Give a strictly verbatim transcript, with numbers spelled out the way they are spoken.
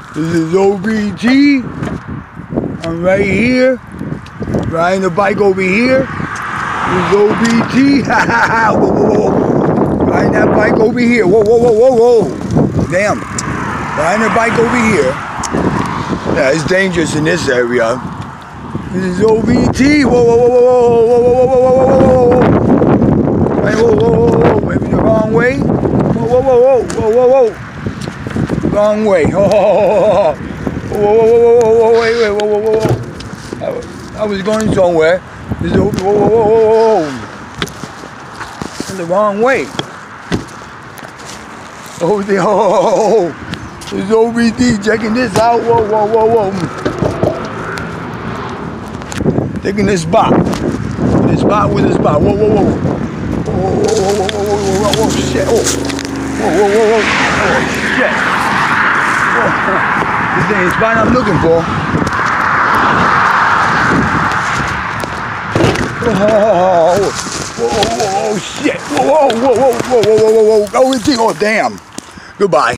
This is O B T. I'm right here. Riding the bike over here. This is O B T. Ha ha ha. Whoa, whoa, whoa. Riding that bike over here. Whoa, whoa, whoa, whoa, whoa. Damn. Riding the bike over here. Yeah, it's dangerous in this area. This is O B T. Whoa, whoa, whoa, whoa, whoa, whoa, whoa, whoa, whoa, whoa, whoa. Hey, whoa, whoa, whoa, whoa. Maybe the wrong way. Whoa, whoa, whoa, whoa, whoa, whoa, whoa. Wrong way. Oh, whoa, whoa, whoa, whoa, whoa, wait, wait, whoa, whoa, whoa, whoa. I was, I was going somewhere. This is whoa, whoa, whoa, whoa, whoa. In the wrong way. Oh, the, oh, this is O B T checking this out. Whoa, whoa, whoa, whoa. Taking this spot. This spot with this spot. Whoa, whoa, whoa. Whoa, whoa, whoa, whoa, whoa, whoa, whoa, whoa, shit. Oh. Whoa, whoa, whoa, whoa. Oh, shit. Whoa. This ain't the spot I'm looking for. Oh, whoa, whoa, whoa, whoa, shit. Whoa, whoa, whoa, whoa, whoa, whoa, whoa, whoa, whoa. Oh, damn. Goodbye.